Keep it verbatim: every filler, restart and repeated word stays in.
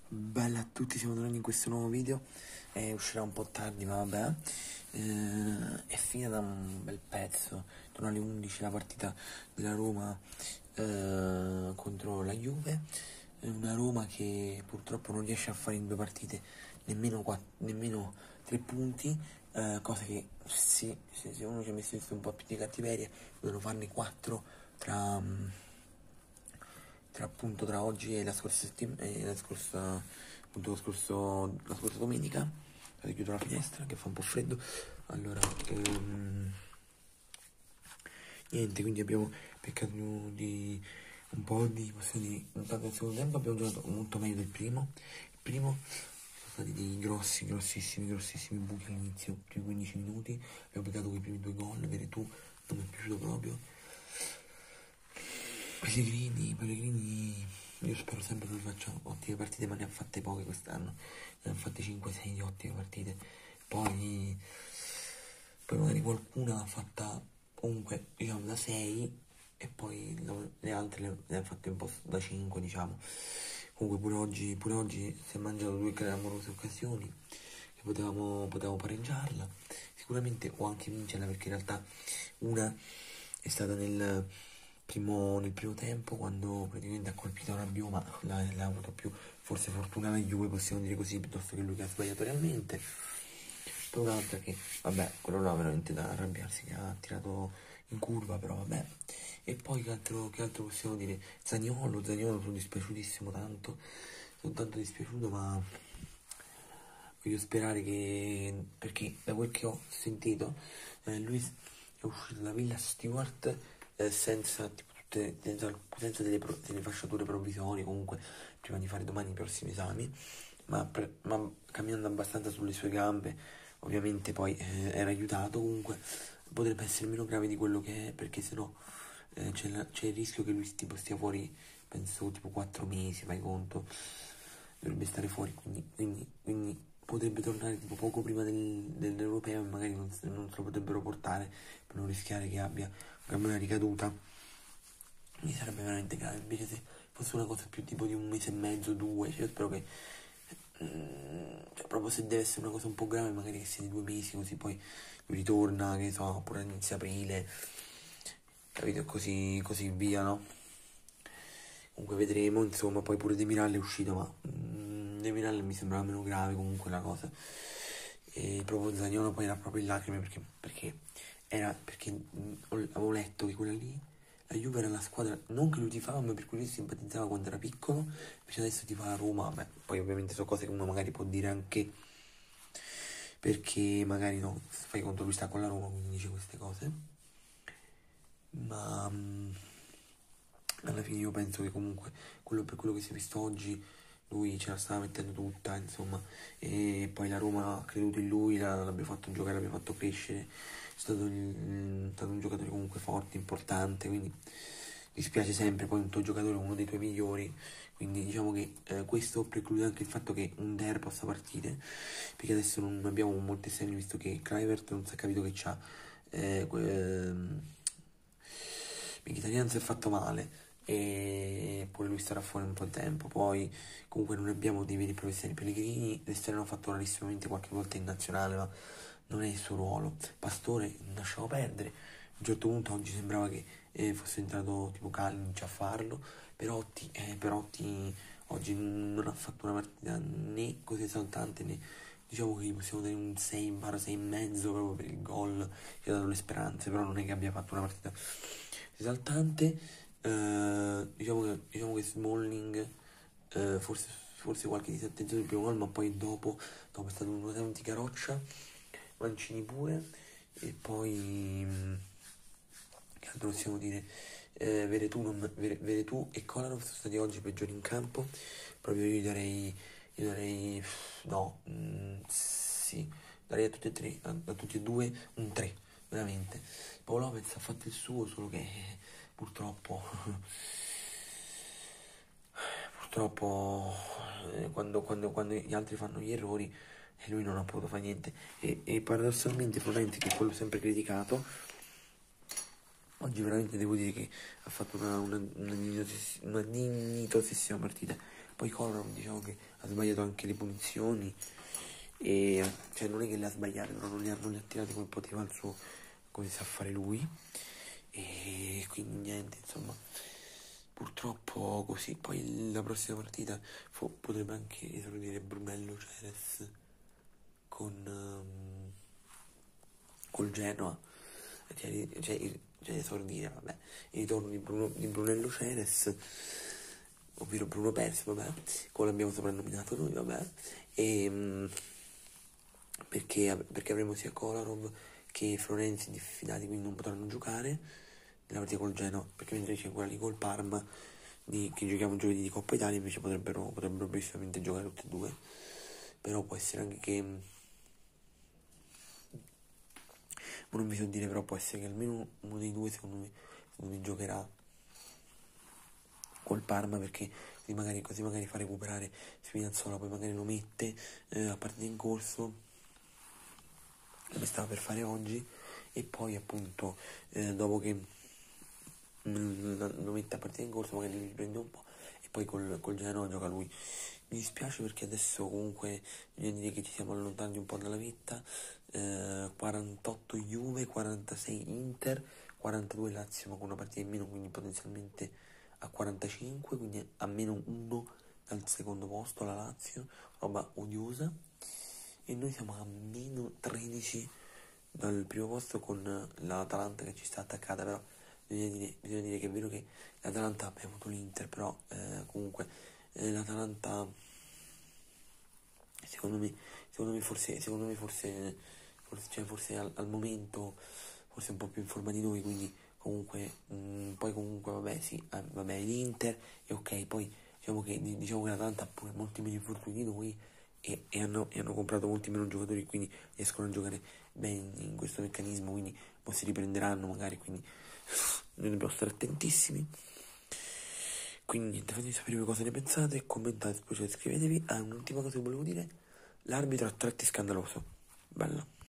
Bella a tutti, siamo tornati in questo nuovo video. Eh, uscirà un po' tardi, ma vabbè. Eh, è finita da un bel pezzo. Torno alle undici la partita della Roma eh, contro la Juve. È una Roma che purtroppo non riesce a fare in due partite nemmeno, quattro, nemmeno tre punti. Eh, cosa che sì, se, se uno ci ha messo un po' più di cattiveria, dovevano farne quattro tra. tra appunto tra oggi e la scorsa settimana e la scorsa appunto lo scorso la scorsa domenica. Adesso chiudo la finestra che fa un po' freddo. Allora ehm, niente, quindi abbiamo peccato di un po' di possiamo dire, intanto nel secondo tempo abbiamo giocato molto meglio del primo. Il primo sono stati dei grossi grossissimi grossissimi buchi all'inizio, primi quindici minuti abbiamo peccato quei primi due gol. Veretù non mi è piaciuto proprio. Pellegrini, Pellegrini, io spero sempre che lui faccia ottime partite, ma ne ha fatte poche quest'anno, ne ha fatte cinque sei di ottime partite, poi, poi magari qualcuna l'ha fatta comunque diciamo da sei e poi le altre le, le ha fatte un po' da cinque diciamo. Comunque pure oggi, pure oggi si è mangiato due clamorose occasioni che potevamo, potevamo pareggiarla sicuramente o anche vincerla, perché in realtà una è stata nel Primo, nel primo tempo, quando praticamente ha colpito Rabiot, ma l'ha, l'ha avuto più forse fortuna la Juve, possiamo dire così, piuttosto che lui che ha sbagliato realmente. Poi un'altra che, vabbè, quello là veramente da arrabbiarsi, che ha tirato in curva, però vabbè. E poi che altro, che altro possiamo dire? Zaniolo, Zaniolo sono dispiaciutissimo tanto, sono tanto dispiaciuto, ma voglio sperare che, perché da quel che ho sentito, eh, lui è uscito da Villa Stewart eh, senza, tipo, tutte, senza, senza delle, pro, delle fasciature provvisorie comunque prima di fare domani i prossimi esami, ma, per, ma camminando abbastanza sulle sue gambe. Ovviamente poi eh, era aiutato, comunque potrebbe essere meno grave di quello che è, perché sennò eh, c'è, la, c'è il rischio che lui tipo stia fuori, penso tipo quattro mesi, fai conto, dovrebbe stare fuori, quindi, quindi, quindi potrebbe tornare tipo poco prima del, dell'europeo e magari non, non se lo potrebbero portare per non rischiare che abbia una ricaduta. Mi sarebbe veramente grave. Invece se fosse una cosa più tipo di un mese e mezzo, due, cioè io spero che mm, cioè proprio se deve essere una cosa un po' grave magari che sia di due mesi, così poi lui ritorna, che so, oppure inizia aprile, capito, e così, così via, no? Comunque vedremo, insomma. Poi pure De Miral è uscito, ma mm, De Miral mi sembrava meno grave comunque la cosa. E proprio Zaniolo poi era proprio in lacrime, perché, perché era perché mh, avevo letto che quella lì, la Juve era la squadra, non che lui tifava, ma per cui lui simpatizzava quando era piccolo, invece adesso tifa la Roma. Beh, poi ovviamente sono cose che uno magari può dire anche perché magari no, fai conto lui sta con la Roma, quindi dice queste cose, ma mh, alla fine io penso che comunque quello, per quello che si è visto oggi lui ce la stava mettendo tutta, insomma, e poi la Roma ha creduto in lui, l'abbiamo fatto giocare, l'abbiamo fatto crescere, è stato, il, è stato un giocatore comunque forte, importante, quindi dispiace sempre poi un tuo giocatore, uno dei tuoi migliori, quindi diciamo che eh, questo preclude anche il fatto che un Der possa partire, perché adesso non abbiamo molte segni, visto che Kluivert non si è capito che c'ha, eh, ehm, Mkhitaryan si è fatto male e pure lui starà fuori un po' di tempo. Poi comunque non abbiamo dei veri e propri esterni. Pellegrini l'esterno ha fatto rarissimamente qualche volta in nazionale, ma non è il suo ruolo. Pastore lasciamo perdere. A un certo punto oggi sembrava che eh, fosse entrato tipo Kalinic a farlo. Perotti, eh, Perotti oggi non ha fatto una partita né così esaltante né, diciamo che gli possiamo dare un sei, sei e mezzo proprio per il gol che ha dato le speranze, però non è che abbia fatto una partita esaltante. Uh, diciamo, che, diciamo che Smalling uh, forse, forse qualche disattenzione sul primo gol, ma poi dopo, dopo è stato un un di caroccia. Mancini pure. E poi mh, che altro possiamo dire? Eh, Veretù, non, Veretù e Kolarov sono stati oggi peggiori in campo. Proprio io darei io darei no mh, sì, darei a tutti e tre, a, a tutti e due un tre, veramente. Paolo Lopez ha fatto il suo, solo che purtroppo purtroppo eh, quando, quando, quando gli altri fanno gli errori e lui non ha potuto fare niente. E, e paradossalmente Florenzi, che è quello sempre criticato, oggi veramente devo dire che ha fatto una, una, una, dignitosissima, una dignitosissima partita. Poi Kolarov diciamo che ha sbagliato anche le punizioni, e cioè non è che le ha sbagliate, però non le ha, non le ha tirate come poteva il suo, come sa fare lui, e quindi niente, insomma, purtroppo così. Poi la prossima partita fu, potrebbe anche esordire Brunello Ceres con um, col Genoa, cioè, cioè, cioè esordire, vabbè, il ritorno di, Bruno, di Brunello Ceres, ovvero Bruno Persi, vabbè, come l'abbiamo soprannominato noi, vabbè, e um, perché, perché avremo sia Kolarov che Florenzi diffidati, quindi non potranno giocare nella partita col Genoa, perché mentre c'è quella lì col Parma di, che giochiamo giovedì di Coppa Italia, invece potrebbero, potrebbero precisamente giocare tutte e due. Però può essere anche che, ma non vi so dire, però può essere che almeno uno dei due secondo me, secondo me giocherà col Parma, perché così magari, così magari fa recuperare Spinazzola, poi magari lo mette eh, a partita in corso, come stava per fare oggi, e poi appunto eh, dopo che mm, lo mette a partita in corso magari li riprende un po', e poi col, col Genoa gioca lui. Mi dispiace perché adesso comunque bisogna dire che ci siamo allontanati un po' dalla vetta, eh, quarantotto Juve, quarantasei Inter, quarantadue Lazio, ma con una partita in meno, quindi potenzialmente a quarantacinque, quindi a meno uno dal secondo posto la Lazio, roba odiosa, e noi siamo a meno tredici dal primo posto con l'Atalanta che ci sta attaccata. Però bisogna dire, bisogna dire che è vero che l'Atalanta ha avuto l'Inter, però eh, comunque eh, l'Atalanta secondo me secondo me forse secondo me forse forse, cioè forse al, al momento forse un po' più in forma di noi, quindi comunque mh, poi comunque vabbè sì, eh, vabbè l'Inter e ok, poi diciamo che diciamo che l'Atalanta ha pure molti meno infortuni di noi, e, e, hanno, e hanno comprato molti meno giocatori, quindi riescono a giocare bene in questo meccanismo, quindi poi si riprenderanno magari, quindi noi dobbiamo stare attentissimi. Quindi niente, fatemi sapere voi cosa ne pensate, commentate, poi iscrivetevi. Ah, un'ultima cosa che volevo dire, l'arbitro a tratti scandaloso, bello.